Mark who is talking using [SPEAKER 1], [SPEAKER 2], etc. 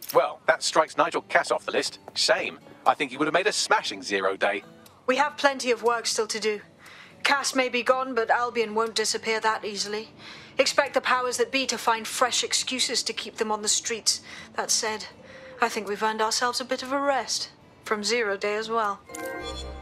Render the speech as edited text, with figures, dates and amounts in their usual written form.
[SPEAKER 1] Well, that strikes Nigel Cass off the list. Shame. I think he would have made a smashing 0 day.
[SPEAKER 2] We have plenty of work still to do. Cass may be gone, but Albion won't disappear that easily. Expect the powers that be to find fresh excuses to keep them on the streets. That said, I think we've earned ourselves a bit of a rest. From 0 day as well.